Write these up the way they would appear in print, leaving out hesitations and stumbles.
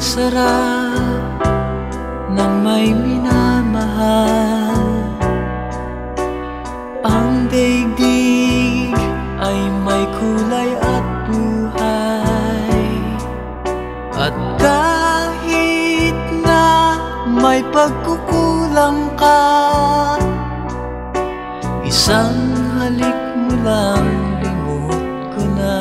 sarap ng may minamahal. Ang daigdig ay may kulay at buhay. At kahit na may pagkukulang ka, isang halik mo lang limot ko na.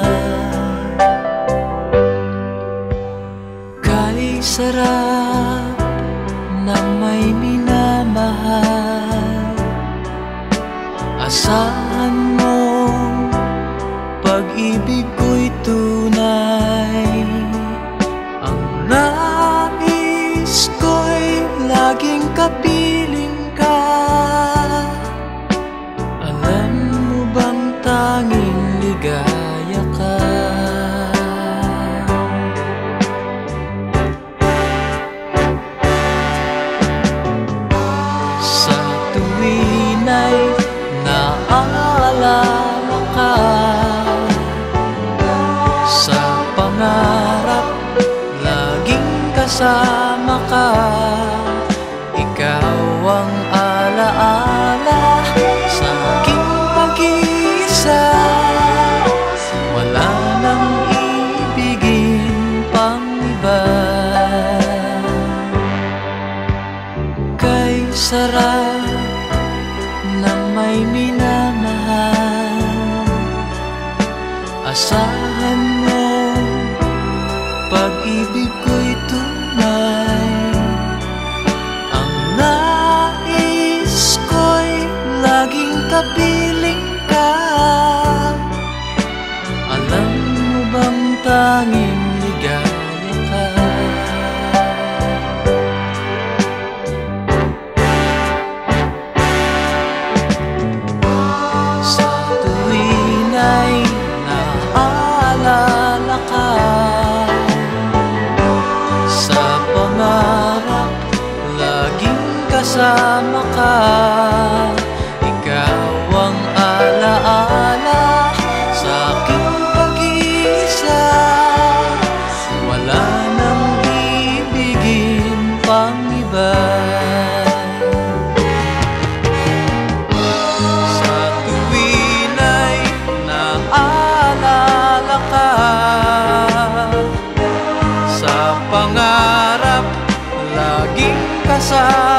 Kay sarap ng may minamahal, asahan mo pag-ibig ko'y tunay. Ang nais ko'y laging kapiling ka. Alam mo bang tanging ligaya ka? Sa tuwin ay naaalala ka, sa pangarap laging kasama ka. Ikaw ang alaala sa aking pag-iisa. Wala nang ibigin pang iba. Kay sarap ng may minamahal, asahan mo pag-ibig ko'y tunay. Ang nais ko'y laging kapiling ka. Alam mo bang tanging ligaya ka? Sa tuwin ay naaalala ka, sa pangarap laging kasama ka. Ikaw ang alaala sa aking pag-iisa. Wala nang ibigin pang iba. Sa tuwin ay naaalala ka, sa pangarap laging kasama